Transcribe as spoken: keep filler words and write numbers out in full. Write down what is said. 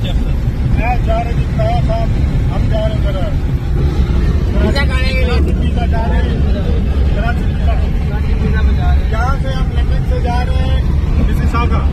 मैं जा रहे जी खड़ा साहब, हम जा रहे हैं वीजा खाने के लिए वीजा जा रहे हैं कराची वीजा। यहाँ से हम लंदन से जा रहे हैं मिसिसागा।